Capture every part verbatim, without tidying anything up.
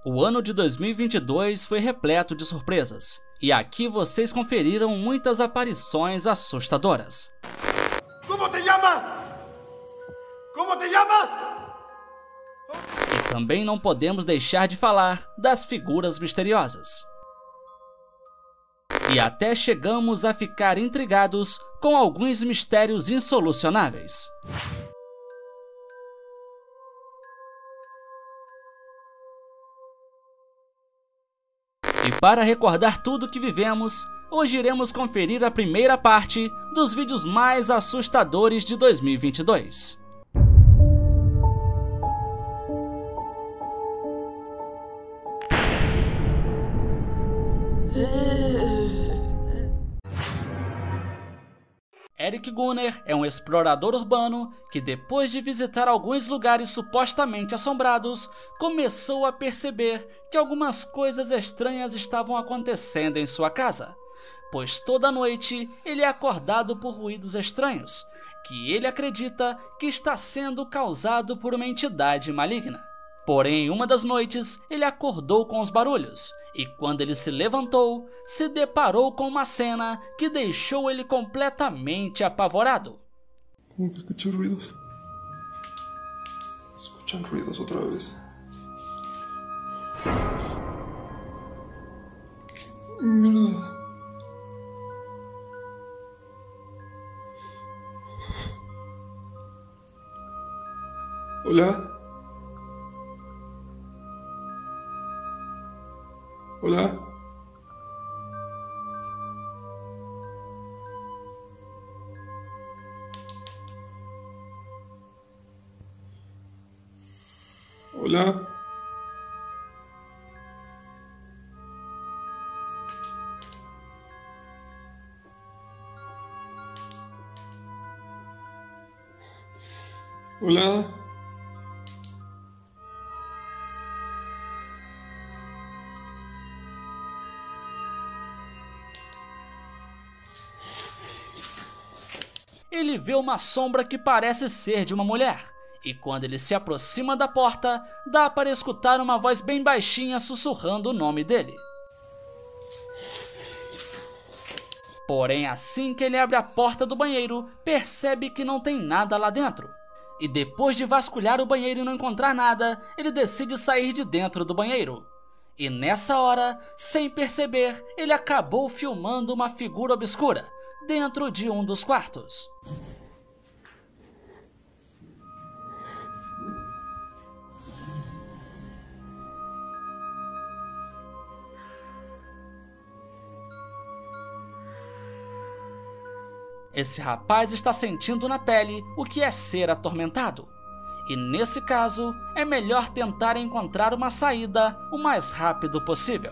O ano de dois mil e vinte e dois foi repleto de surpresas, e aqui vocês conferiram muitas aparições assustadoras. Como te chamas? Como te chamas? E também não podemos deixar de falar das figuras misteriosas. E até chegamos a ficar intrigados com alguns mistérios insolucionáveis. E para recordar tudo que vivemos, hoje iremos conferir a primeira parte dos vídeos mais assustadores de dois mil e vinte e dois. Eric Gunner é um explorador urbano que, depois de visitar alguns lugares supostamente assombrados, começou a perceber que algumas coisas estranhas estavam acontecendo em sua casa, pois toda noite ele é acordado por ruídos estranhos, que ele acredita que está sendo causado por uma entidade maligna. Porém, uma das noites, ele acordou com os barulhos, e quando ele se levantou, se deparou com uma cena que deixou ele completamente apavorado. Como que escuché ruidos? Escuchan ruidos otra vez. ¿Qué mierda? Hola. Hola. Hola. Hola. Ele vê uma sombra que parece ser de uma mulher, e quando ele se aproxima da porta, dá para escutar uma voz bem baixinha sussurrando o nome dele. Porém, assim que ele abre a porta do banheiro, percebe que não tem nada lá dentro. E depois de vasculhar o banheiro e não encontrar nada, ele decide sair de dentro do banheiro. E nessa hora, sem perceber, ele acabou filmando uma figura obscura dentro de um dos quartos. Esse rapaz está sentindo na pele o que é ser atormentado. E nesse caso, é melhor tentar encontrar uma saída o mais rápido possível.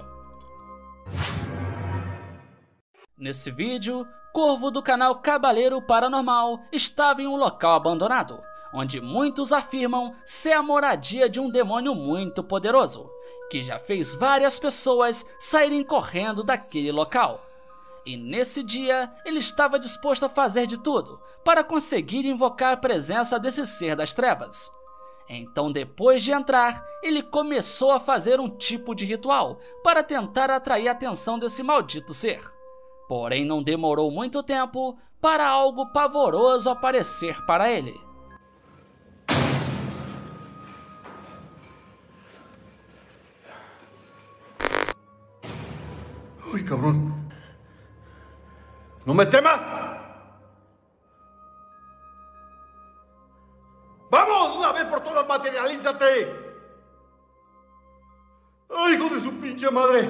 Nesse vídeo, Corvo do canal Cabaleiro Paranormal estava em um local abandonado, onde muitos afirmam ser a moradia de um demônio muito poderoso, que já fez várias pessoas saírem correndo daquele local. E nesse dia, ele estava disposto a fazer de tudo para conseguir invocar a presença desse ser das trevas. Então, depois de entrar, ele começou a fazer um tipo de ritual para tentar atrair a atenção desse maldito ser. Porém, não demorou muito tempo para algo pavoroso aparecer para ele. Uy, cabrón. ¡No me temas! ¡Vamos! ¡Una vez por todas, materialízate! ¡Ay, hijo de su pinche madre!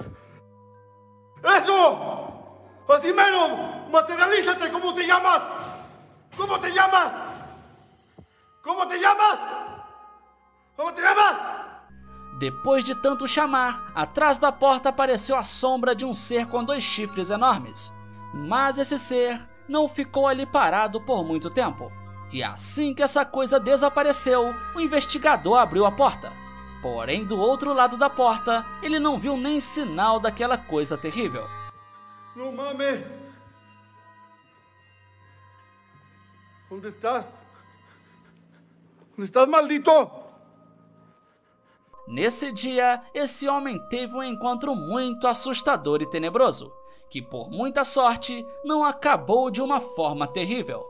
¡Eso! ¡Así mero! ¡Materialízate! ¿Cómo te llamas? ¿Cómo te llamas? ¿Cómo te llamas? ¿Cómo te llamas? Depois de tanto chamar, atrás da porta apareceu a sombra de um ser com dois chifres enormes. Mas esse ser não ficou ali parado por muito tempo. E assim que essa coisa desapareceu, o investigador abriu a porta. Porém, do outro lado da porta, ele não viu nem sinal daquela coisa terrível. ¡No mames! ¿Dónde estás? ¿Dónde estás, maldito? Nesse dia, esse homem teve um encontro muito assustador e tenebroso, que por muita sorte não acabou de uma forma terrível.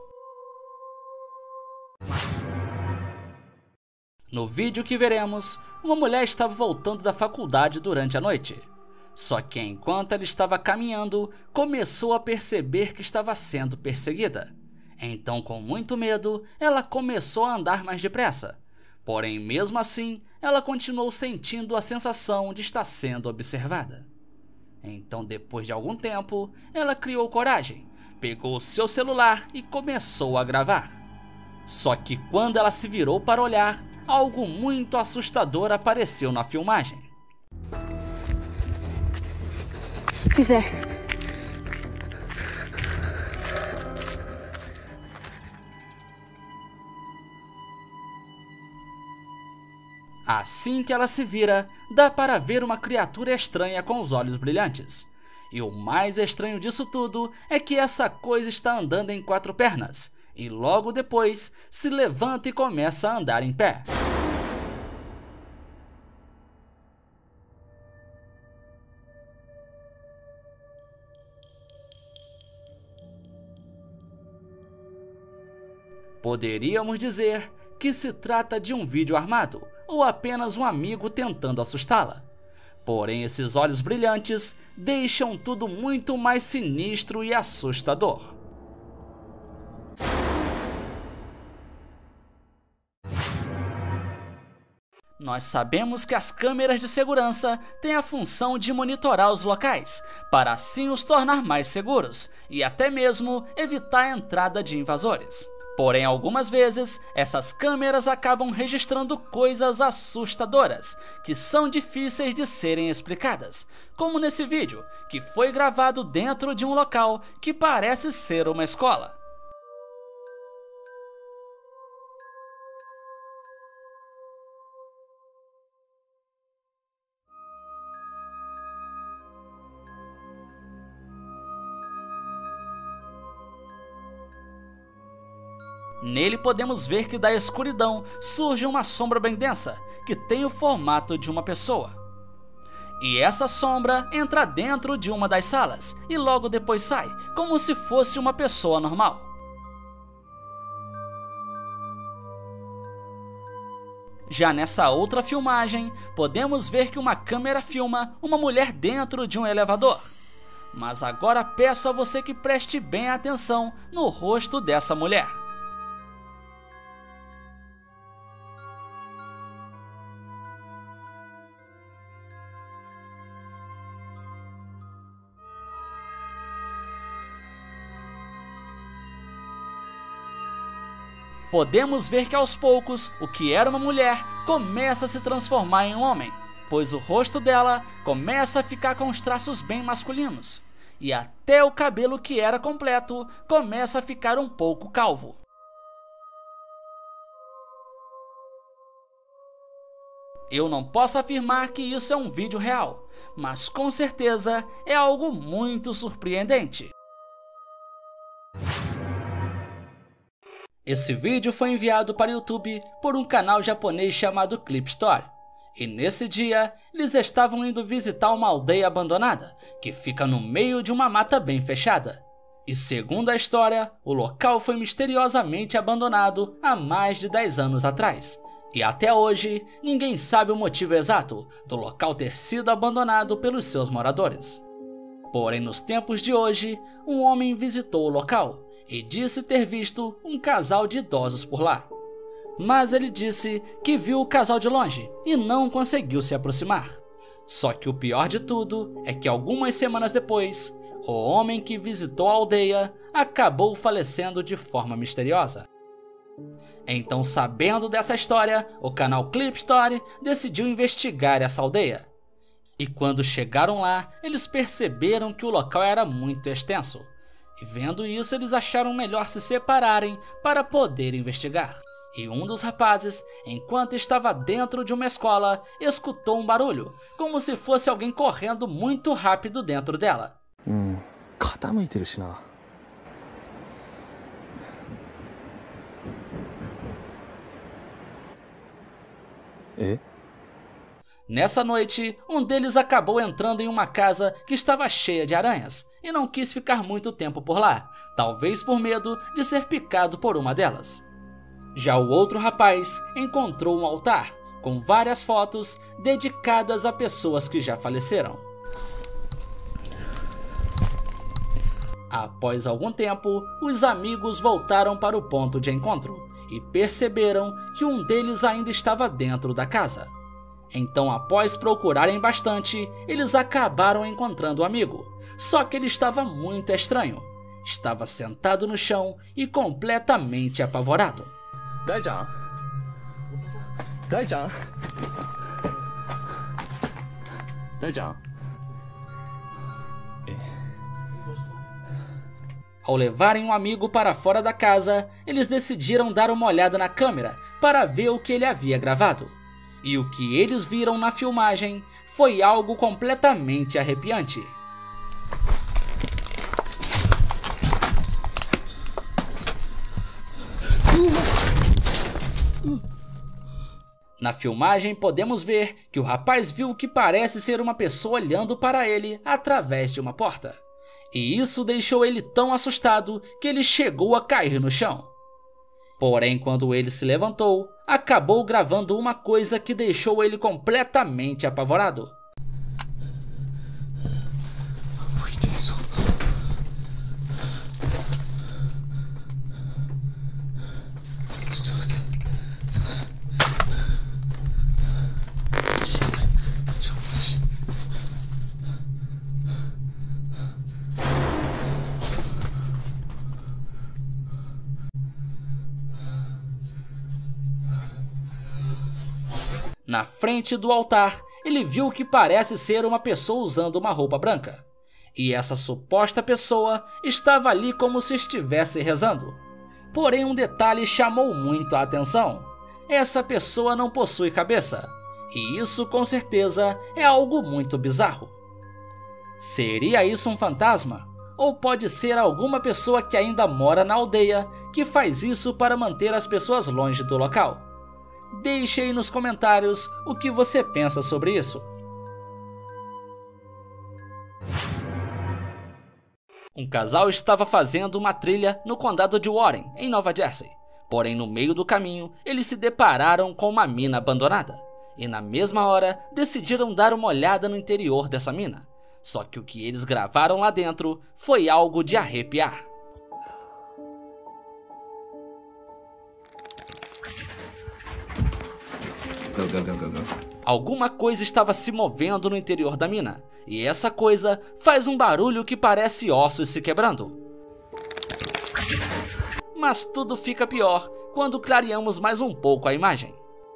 No vídeo que veremos, uma mulher estava voltando da faculdade durante a noite. Só que enquanto ela estava caminhando, começou a perceber que estava sendo perseguida. Então, com muito medo, ela começou a andar mais depressa. Porém, mesmo assim, ela continuou sentindo a sensação de estar sendo observada. Então, depois de algum tempo, ela criou coragem, pegou seu celular e começou a gravar. Só que quando ela se virou para olhar, algo muito assustador apareceu na filmagem. Quiser. Assim que ela se vira, dá para ver uma criatura estranha com os olhos brilhantes. E o mais estranho disso tudo é que essa coisa está andando em quatro pernas, e logo depois se levanta e começa a andar em pé. Poderíamos dizer que se trata de um vídeo armado, ou apenas um amigo tentando assustá-la. Porém, esses olhos brilhantes deixam tudo muito mais sinistro e assustador. Nós sabemos que as câmeras de segurança têm a função de monitorar os locais, para assim os tornar mais seguros e até mesmo evitar a entrada de invasores. Porém, algumas vezes, essas câmeras acabam registrando coisas assustadoras, que são difíceis de serem explicadas, como nesse vídeo, que foi gravado dentro de um local que parece ser uma escola. Nele podemos ver que da escuridão surge uma sombra bem densa, que tem o formato de uma pessoa. E essa sombra entra dentro de uma das salas e logo depois sai, como se fosse uma pessoa normal. Já nessa outra filmagem, podemos ver que uma câmera filma uma mulher dentro de um elevador. Mas agora peço a você que preste bem atenção no rosto dessa mulher. Podemos ver que aos poucos, o que era uma mulher começa a se transformar em um homem, pois o rosto dela começa a ficar com os traços bem masculinos, e até o cabelo que era completo começa a ficar um pouco calvo. Eu não posso afirmar que isso é um vídeo real, mas com certeza é algo muito surpreendente. Esse vídeo foi enviado para o YouTube por um canal japonês chamado Clip Story. E nesse dia, eles estavam indo visitar uma aldeia abandonada, que fica no meio de uma mata bem fechada. E segundo a história, o local foi misteriosamente abandonado há mais de dez anos atrás. E até hoje, ninguém sabe o motivo exato do local ter sido abandonado pelos seus moradores. Porém, nos tempos de hoje, um homem visitou o local e disse ter visto um casal de idosos por lá. Mas ele disse que viu o casal de longe e não conseguiu se aproximar. Só que o pior de tudo é que algumas semanas depois, o homem que visitou a aldeia acabou falecendo de forma misteriosa. Então, sabendo dessa história, o canal Clip Story decidiu investigar essa aldeia. E quando chegaram lá, eles perceberam que o local era muito extenso. E vendo isso, eles acharam melhor se separarem para poder investigar. E um dos rapazes, enquanto estava dentro de uma escola, escutou um barulho, como se fosse alguém correndo muito rápido dentro dela. Hum, 傾いてるしな。え? Nessa noite, um deles acabou entrando em uma casa que estava cheia de aranhas e não quis ficar muito tempo por lá, talvez por medo de ser picado por uma delas. Já o outro rapaz encontrou um altar com várias fotos dedicadas a pessoas que já faleceram. Após algum tempo, os amigos voltaram para o ponto de encontro e perceberam que um deles ainda estava dentro da casa. Então, após procurarem bastante, eles acabaram encontrando o amigo, só que ele estava muito estranho. Estava sentado no chão e completamente apavorado. Dai-chan? Dai-chan? Dai-chan? Ao levarem um amigo para fora da casa, eles decidiram dar uma olhada na câmera para ver o que ele havia gravado. E o que eles viram na filmagem foi algo completamente arrepiante. Na filmagem podemos ver que o rapaz viu o que parece ser uma pessoa olhando para ele através de uma porta. E isso deixou ele tão assustado que ele chegou a cair no chão. Porém, quando ele se levantou, acabou gravando uma coisa que deixou ele completamente apavorado. Na frente do altar, ele viu o que parece ser uma pessoa usando uma roupa branca. E essa suposta pessoa estava ali como se estivesse rezando. Porém, um detalhe chamou muito a atenção. Essa pessoa não possui cabeça. E isso com certeza é algo muito bizarro. Seria isso um fantasma? Ou pode ser alguma pessoa que ainda mora na aldeia que faz isso para manter as pessoas longe do local? Deixe aí nos comentários o que você pensa sobre isso. Um casal estava fazendo uma trilha no condado de Warren, em Nova Jersey. Porém, no meio do caminho, eles se depararam com uma mina abandonada. E na mesma hora, decidiram dar uma olhada no interior dessa mina. Só que o que eles gravaram lá dentro foi algo de arrepiar. Alguma coisa estava se movendo no interior da mina, e essa coisa faz um barulho que parece ossos se quebrando. Mas tudo fica pior quando clareamos mais um pouco a imagem.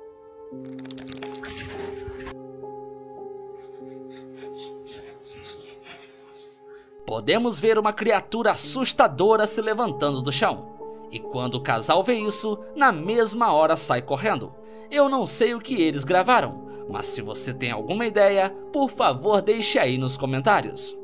Podemos ver uma criatura assustadora se levantando do chão. E quando o casal vê isso, na mesma hora sai correndo. Eu não sei o que eles gravaram, mas se você tem alguma ideia, por favor deixe aí nos comentários.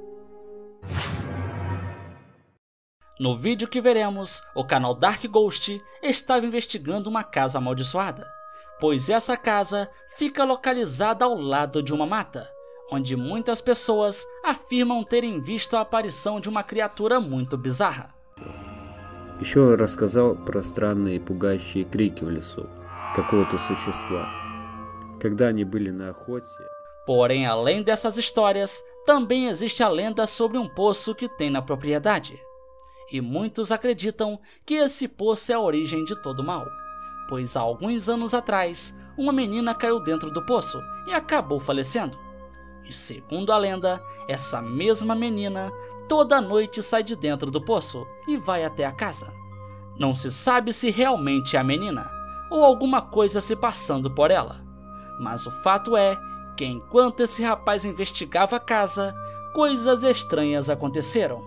No vídeo que veremos, o canal Dark Ghost estava investigando uma casa amaldiçoada, pois essa casa fica localizada ao lado de uma mata, onde muitas pessoas afirmam terem visto a aparição de uma criatura muito bizarra. Еще он рассказал про странные пугающие крики в лесу какого-то существа. Когда они были на охоте. Porém, além dessas histórias, também existe a lenda sobre um poço que tem na propriedade. E muitos acreditam que esse poço é a origem de todo mal, pois há alguns anos atrás, uma menina caiu dentro do poço e acabou falecendo. E segundo a lenda, essa mesma menina toda noite sai de dentro do poço e vai até a casa. Não se sabe se realmente é a menina ou alguma coisa se passando por ela. Mas o fato é que enquanto esse rapaz investigava a casa, coisas estranhas aconteceram.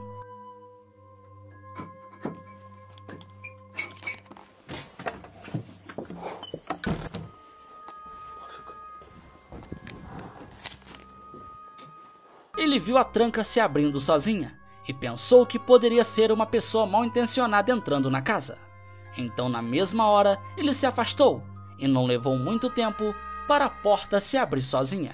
Ele viu a tranca se abrindo sozinha e pensou que poderia ser uma pessoa mal intencionada entrando na casa. Então, na mesma hora, ele se afastou e não levou muito tempo, para a porta se abrir sozinha.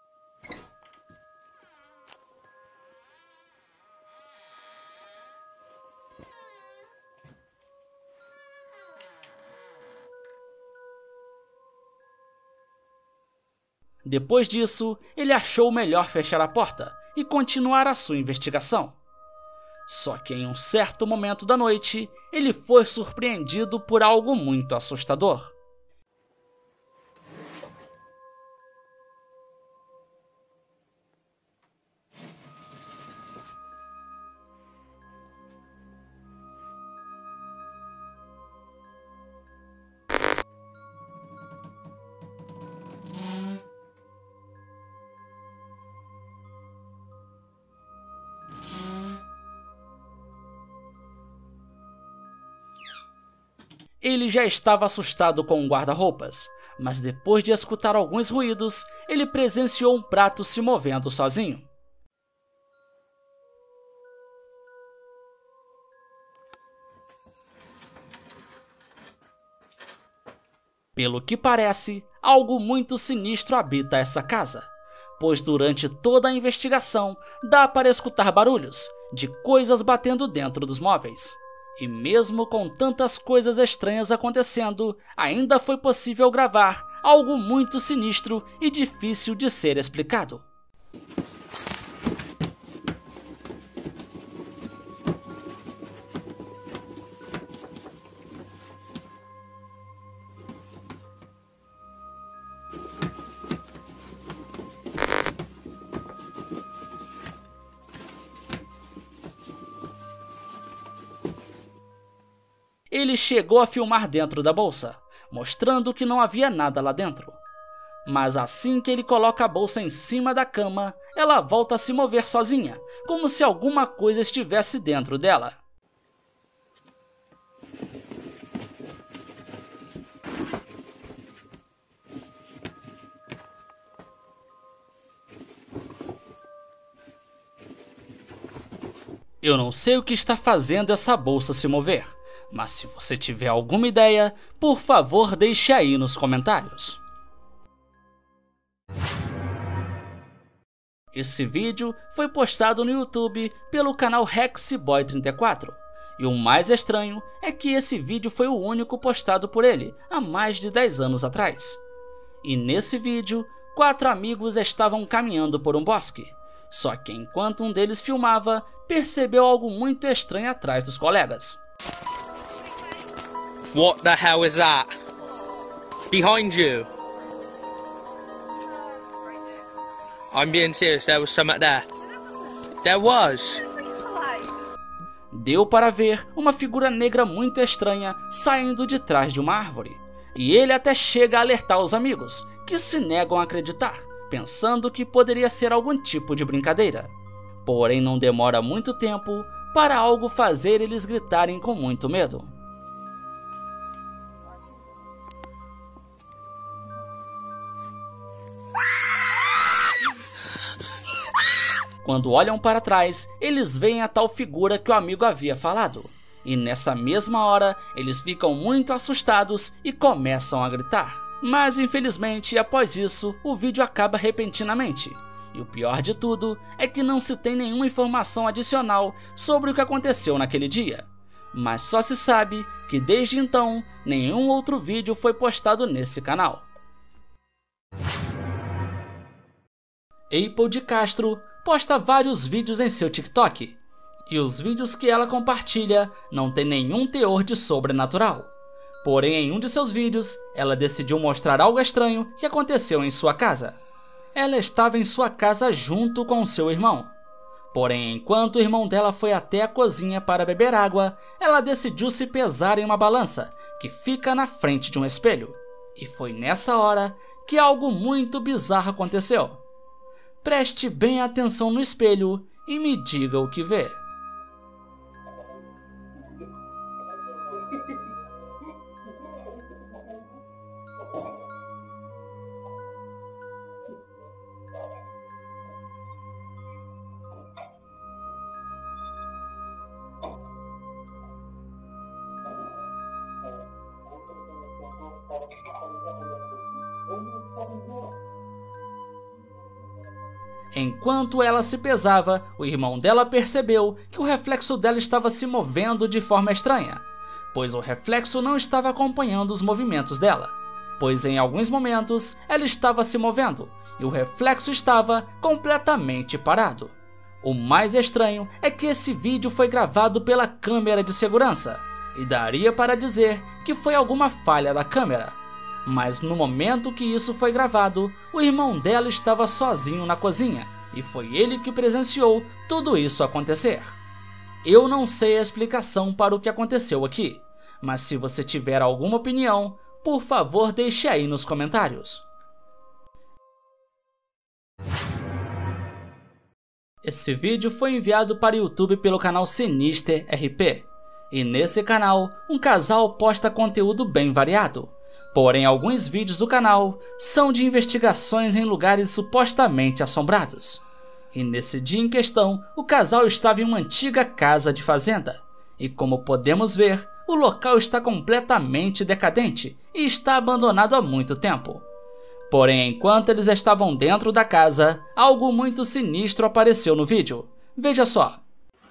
Depois disso, ele achou melhor fechar a porta e continuar a sua investigação. Só que em um certo momento da noite, ele foi surpreendido por algo muito assustador. Ele já estava assustado com o guarda-roupas, mas depois de escutar alguns ruídos, ele presenciou um prato se movendo sozinho. Pelo que parece, algo muito sinistro habita essa casa, pois durante toda a investigação dá para escutar barulhos de coisas batendo dentro dos móveis. E mesmo com tantas coisas estranhas acontecendo, ainda foi possível gravar algo muito sinistro e difícil de ser explicado. Ele chegou a filmar dentro da bolsa, mostrando que não havia nada lá dentro. Mas assim que ele coloca a bolsa em cima da cama, ela volta a se mover sozinha, como se alguma coisa estivesse dentro dela. Eu não sei o que está fazendo essa bolsa se mover, mas se você tiver alguma ideia, por favor deixe aí nos comentários. Esse vídeo foi postado no YouTube pelo canal Hexboy trinta e quatro, e o mais estranho é que esse vídeo foi o único postado por ele há mais de dez anos atrás. E nesse vídeo, quatro amigos estavam caminhando por um bosque, só que enquanto um deles filmava, percebeu algo muito estranho atrás dos colegas. What the hell is that? Behind you. I'm being serious, there was something there. There was. Deu para ver uma figura negra muito estranha saindo de trás de uma árvore. E ele até chega a alertar os amigos, que se negam a acreditar, pensando que poderia ser algum tipo de brincadeira. Porém, não demora muito tempo para algo fazer eles gritarem com muito medo. Quando olham para trás, eles veem a tal figura que o amigo havia falado. E nessa mesma hora, eles ficam muito assustados e começam a gritar. Mas infelizmente, após isso, o vídeo acaba repentinamente. E o pior de tudo é que não se tem nenhuma informação adicional sobre o que aconteceu naquele dia. Mas só se sabe que desde então, nenhum outro vídeo foi postado nesse canal. Apple de Castro posta vários vídeos em seu TikTok, e os vídeos que ela compartilha não tem nenhum teor de sobrenatural. Porém, em um de seus vídeos, ela decidiu mostrar algo estranho que aconteceu em sua casa. Ela estava em sua casa junto com seu irmão. Porém, enquanto o irmão dela foi até a cozinha para beber água, ela decidiu se pesar em uma balança que fica na frente de um espelho. E foi nessa hora que algo muito bizarro aconteceu. Preste bem atenção no espelho e me diga o que vê. Enquanto ela se pesava, o irmão dela percebeu que o reflexo dela estava se movendo de forma estranha, pois o reflexo não estava acompanhando os movimentos dela, pois em alguns momentos ela estava se movendo e o reflexo estava completamente parado. O mais estranho é que esse vídeo foi gravado pela câmera de segurança e daria para dizer que foi alguma falha da câmera. Mas no momento que isso foi gravado, o irmão dela estava sozinho na cozinha e foi ele que presenciou tudo isso acontecer. Eu não sei a explicação para o que aconteceu aqui, mas se você tiver alguma opinião, por favor deixe aí nos comentários. Esse vídeo foi enviado para o YouTube pelo canal Sinister R P, e nesse canal um casal posta conteúdo bem variado. Porém, alguns vídeos do canal são de investigações em lugares supostamente assombrados. E nesse dia em questão, o casal estava em uma antiga casa de fazenda. E como podemos ver, o local está completamente decadente e está abandonado há muito tempo. Porém, enquanto eles estavam dentro da casa, algo muito sinistro apareceu no vídeo. Veja só.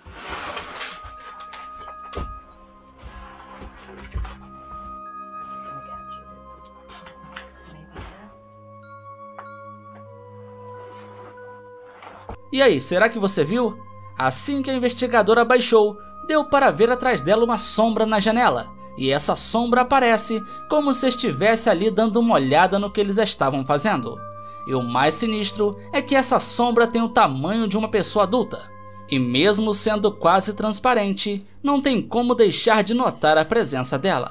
E aí, será que você viu? Assim que a investigadora abaixou, deu para ver atrás dela uma sombra na janela, e essa sombra aparece como se estivesse ali dando uma olhada no que eles estavam fazendo. E o mais sinistro é que essa sombra tem o tamanho de uma pessoa adulta, e mesmo sendo quase transparente, não tem como deixar de notar a presença dela.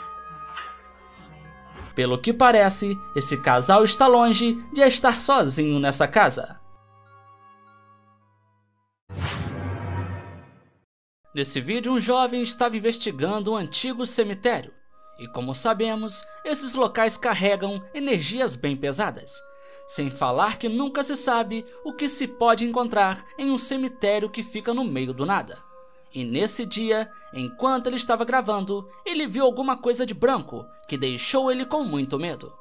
Pelo que parece, esse casal está longe de estar sozinho nessa casa. Nesse vídeo, um jovem estava investigando um antigo cemitério, e como sabemos, esses locais carregam energias bem pesadas, sem falar que nunca se sabe o que se pode encontrar em um cemitério que fica no meio do nada. E nesse dia, enquanto ele estava gravando, ele viu alguma coisa de branco que deixou ele com muito medo.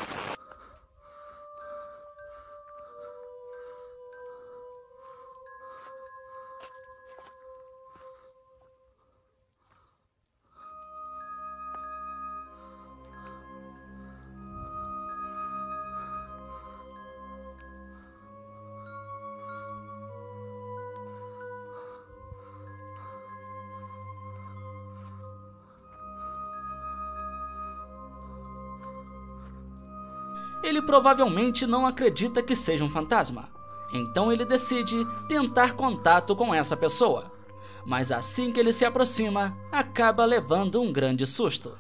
Ele provavelmente não acredita que seja um fantasma, então ele decide tentar contato com essa pessoa, mas assim que ele se aproxima, acaba levando um grande susto.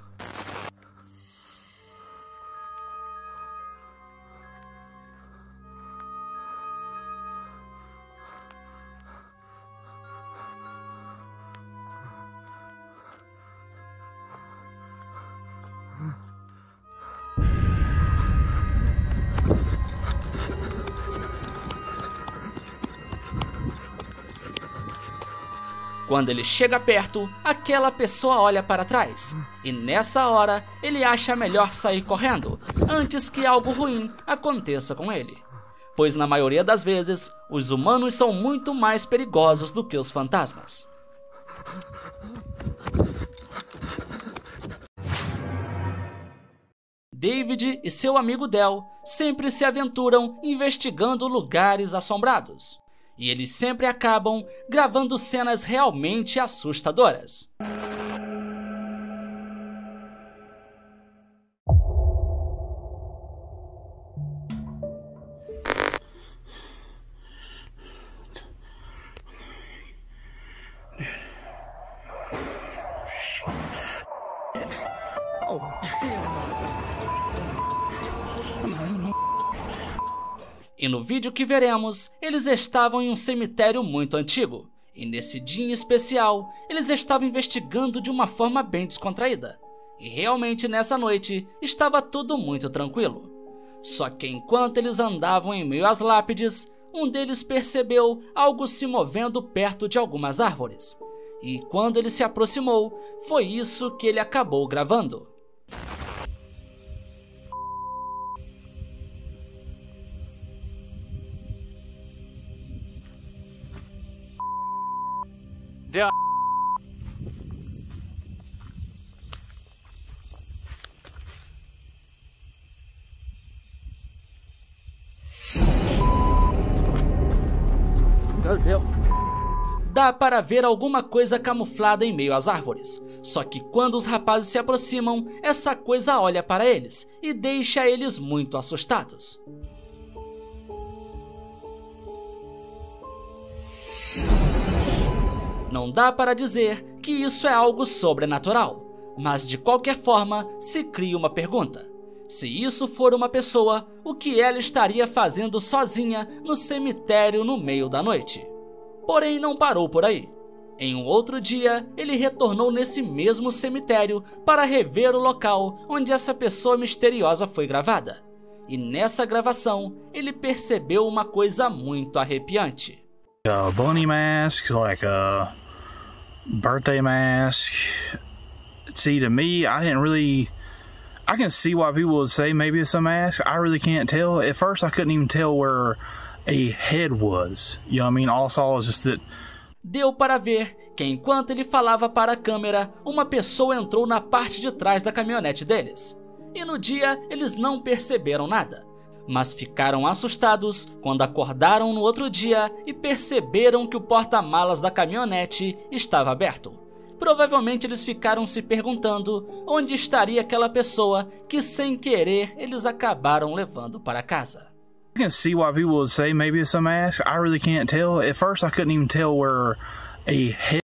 Quando ele chega perto, aquela pessoa olha para trás, e nessa hora ele acha melhor sair correndo, antes que algo ruim aconteça com ele. Pois na maioria das vezes, os humanos são muito mais perigosos do que os fantasmas. David e seu amigo Del sempre se aventuram investigando lugares assombrados. E eles sempre acabam gravando cenas realmente assustadoras. E no vídeo que veremos, eles estavam em um cemitério muito antigo, e nesse dia em especial, eles estavam investigando de uma forma bem descontraída. E realmente nessa noite, estava tudo muito tranquilo. Só que enquanto eles andavam em meio às lápides, um deles percebeu algo se movendo perto de algumas árvores. E quando ele se aproximou, foi isso que ele acabou gravando. では Dá para ver alguma coisa camuflada em meio às árvores. Só que quando os rapazes se aproximam, essa coisa olha para eles e deixa eles muito assustados. Não dá para dizer que isso é algo sobrenatural, mas de qualquer forma se cria uma pergunta. Se isso for uma pessoa, o que ela estaria fazendo sozinha no cemitério no meio da noite? Porém, não parou por aí. Em um outro dia, ele retornou nesse mesmo cemitério para rever o local onde essa pessoa misteriosa foi gravada. E nessa gravação, ele percebeu uma coisa muito arrepiante. A bunny mask, like a birthday mask. See, to me, I didn't really... I can see why people would say maybe it's a mask. I really can't tell. At first, I couldn't even tell where a head was. You know what I mean? All I saw was just that... Deu para ver que enquanto ele falava para a câmera, uma pessoa entrou na parte de trás da caminhonete deles. E no dia, eles não perceberam nada, mas ficaram assustados quando acordaram no outro dia e perceberam que o porta-malas da caminhonete estava aberto. Provavelmente eles ficaram se perguntando onde estaria aquela pessoa que, sem querer, eles acabaram levando para casa. I can see why people would say maybe it's a mask. I really can't tell. At first, I couldn't even tell where a head...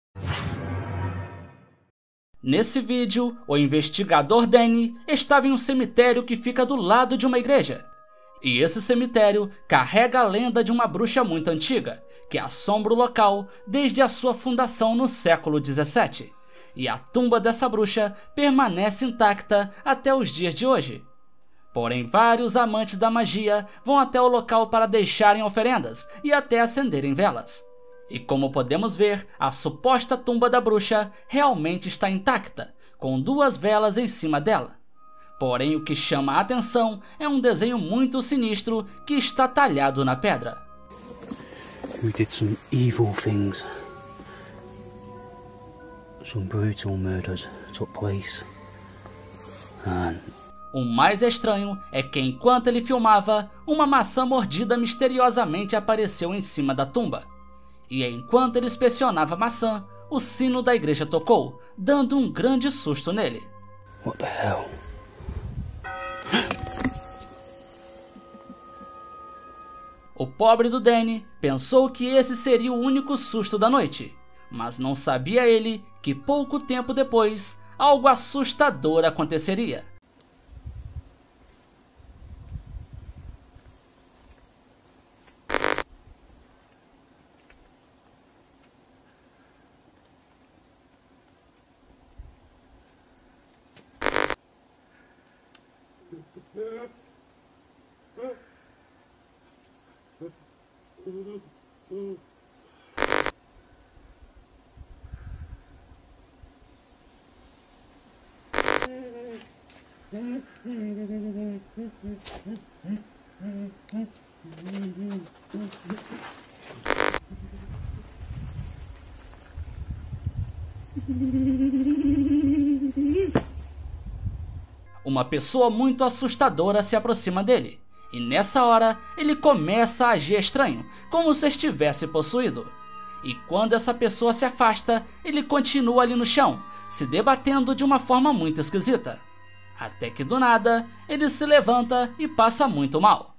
Nesse vídeo, o investigador Danny estava em um cemitério que fica do lado de uma igreja. E esse cemitério carrega a lenda de uma bruxa muito antiga, que assombra o local desde a sua fundação no século dezessete. E a tumba dessa bruxa permanece intacta até os dias de hoje. Porém, vários amantes da magia vão até o local para deixarem oferendas e até acenderem velas. E como podemos ver, a suposta tumba da bruxa realmente está intacta, com duas velas em cima dela. Porém, o que chama a atenção é um desenho muito sinistro que está talhado na pedra. Who did some evil things. Some brutal murders took place. And... O mais estranho é que enquanto ele filmava, uma maçã mordida misteriosamente apareceu em cima da tumba. E enquanto ele inspecionava a maçã, o sino da igreja tocou, dando um grande susto nele. What the hell? O pobre do Danny pensou que esse seria o único susto da noite, mas não sabia ele que pouco tempo depois, algo assustador aconteceria. Uma pessoa muito assustadora se aproxima dele, e nessa hora ele começa a agir estranho, como se estivesse possuído. E quando essa pessoa se afasta, ele continua ali no chão, se debatendo de uma forma muito esquisita. Até que do nada, ele se levanta e passa muito mal.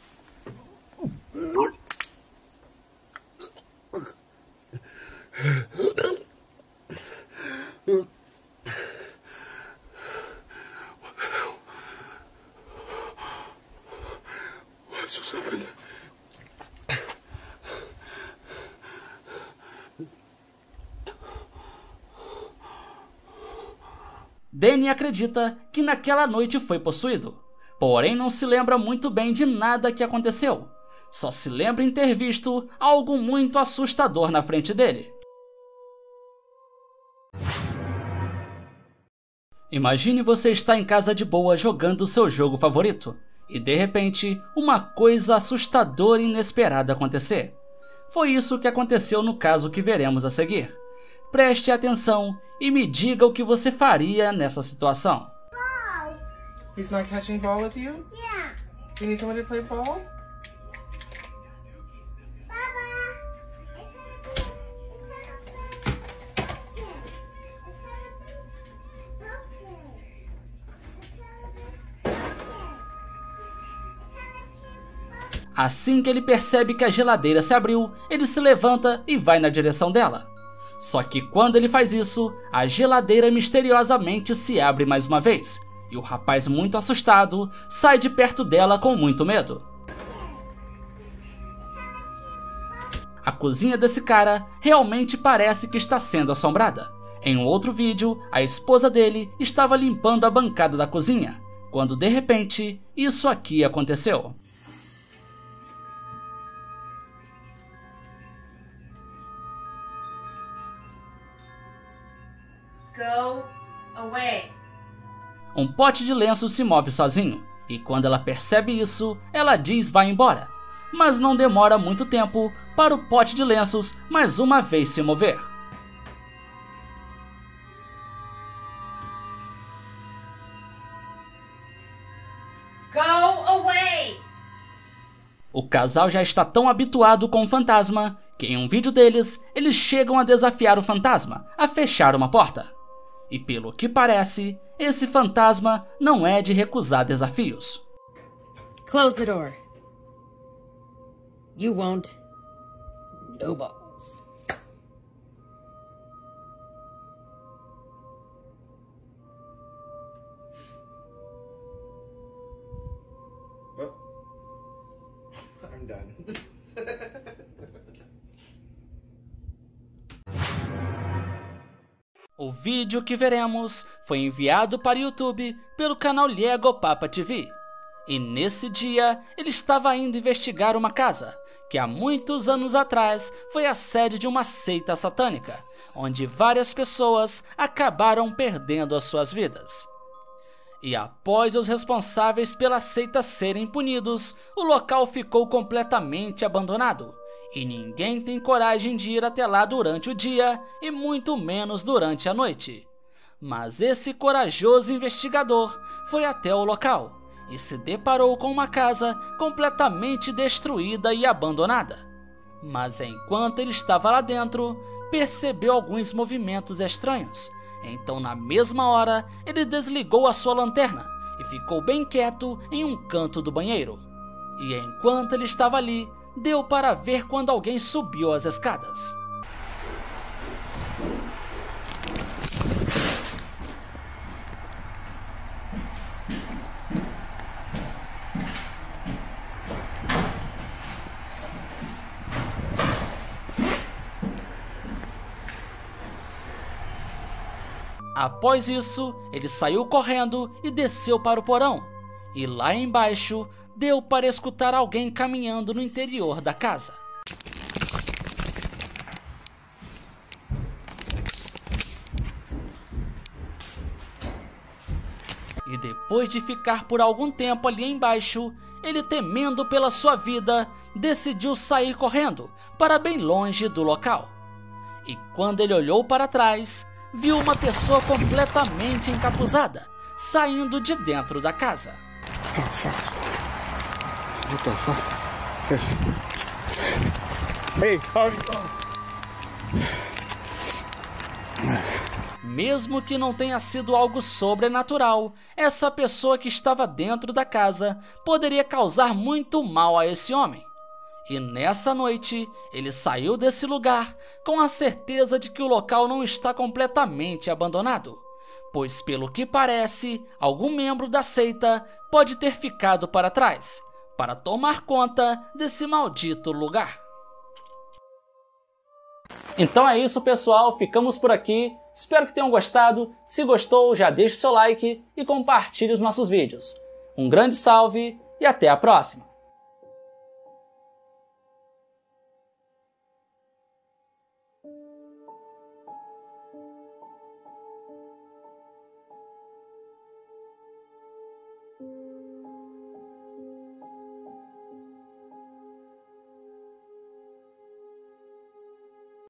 Danny acredita que naquela noite foi possuído, porém não se lembra muito bem de nada que aconteceu. Só se lembra em ter visto algo muito assustador na frente dele. Imagine você estar em casa de boa jogando o seu jogo favorito, e de repente, uma coisa assustadora e inesperada acontecer. Foi isso que aconteceu no caso que veremos a seguir. preste atenção e me diga o que você faria nessa situação. He's not catching ball with you? Yeah. You need somebody to play ball? Assim que ele percebe que a geladeira se abriu, ele se levanta e vai na direção dela. Só que quando ele faz isso, a geladeira misteriosamente se abre mais uma vez, e o rapaz, muito assustado, sai de perto dela com muito medo. A cozinha desse cara realmente parece que está sendo assombrada. Em um outro vídeo, a esposa dele estava limpando a bancada da cozinha, quando de repente, isso aqui aconteceu. Go away. Um pote de lenço se move sozinho, e quando ela percebe isso, ela diz vai embora. Mas não demora muito tempo para o pote de lenços mais uma vez se mover. Go away. O casal já está tão habituado com o fantasma que em um vídeo deles, eles chegam a desafiar o fantasma a fechar uma porta. E pelo que parece, esse fantasma não é de recusar desafios. Close the door. You won't. No balls. Oh. I'm done. O vídeo que veremos foi enviado para o YouTube pelo canal Lego Papa T V. E nesse dia, ele estava indo investigar uma casa, que há muitos anos atrás foi a sede de uma seita satânica, onde várias pessoas acabaram perdendo as suas vidas. E após os responsáveis pela seita serem punidos, o local ficou completamente abandonado. E ninguém tem coragem de ir até lá durante o dia e muito menos durante a noite. Mas esse corajoso investigador foi até o local e se deparou com uma casa completamente destruída e abandonada. Mas enquanto ele estava lá dentro, percebeu alguns movimentos estranhos. Então, na mesma hora, ele desligou a sua lanterna e ficou bem quieto em um canto do banheiro. E enquanto ele estava ali, deu para ver quando alguém subiu as escadas. Após isso, ele saiu correndo e desceu para o porão. E lá embaixo, deu para escutar alguém caminhando no interior da casa. E depois de ficar por algum tempo ali embaixo, ele, temendo pela sua vida, decidiu sair correndo para bem longe do local. E quando ele olhou para trás, viu uma pessoa completamente encapuzada saindo de dentro da casa. What the fuck? Hey, Harvey. Mesmo que não tenha sido algo sobrenatural, essa pessoa que estava dentro da casa poderia causar muito mal a esse homem. E nessa noite, ele saiu desse lugar com a certeza de que o local não está completamente abandonado, pois pelo que parece, algum membro da seita pode ter ficado para trás, para tomar conta desse maldito lugar. Então é isso, pessoal, ficamos por aqui. Espero que tenham gostado. Se gostou, já deixe seu like e compartilhe os nossos vídeos. Um grande salve e até a próxima!